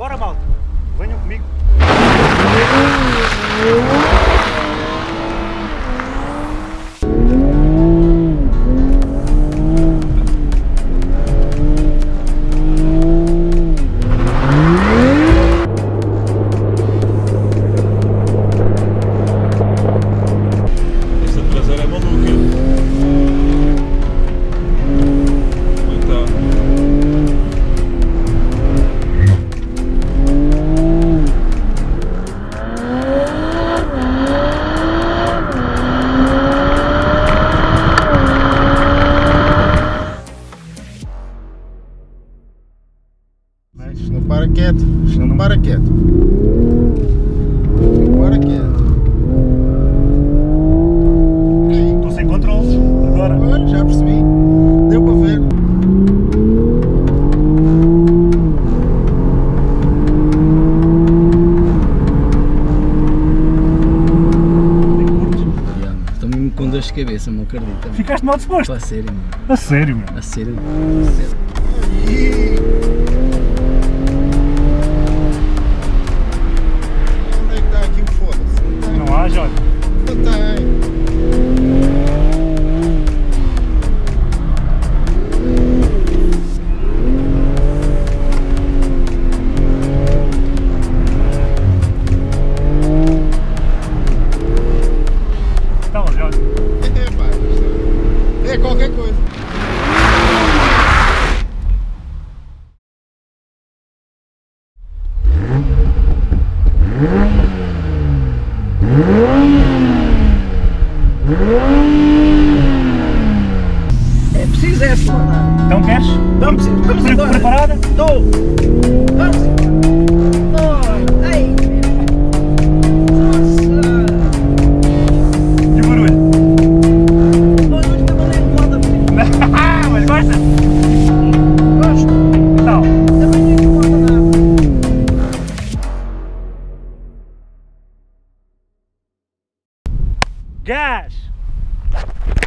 Bora, malta! Venham comigo! Esta traseira é maluca. Isto não para quieto, isto não para quieto. Não para quieto. Estou sem controle. Agora. Olha, já percebi. Deu para ver. Estou mesmo com dor de cabeça, não acredito. Ficaste mal disposto? A sério, mano. A sério, meu. A sério. A sério. Onde é que está aqui o foda-se? Não há, Jorge. Não tem. Então, Jorge. É pá, isto é qualquer coisa. É preciso é acelerar. Então queres? Vamos embora. Preparada? Estou. Vamos embora. Ai. Nossa. E o barulho? Olha, eu estava ali do lado da frente. Mas gosta? Gosto. Então. Também não incomoda nada. Gás!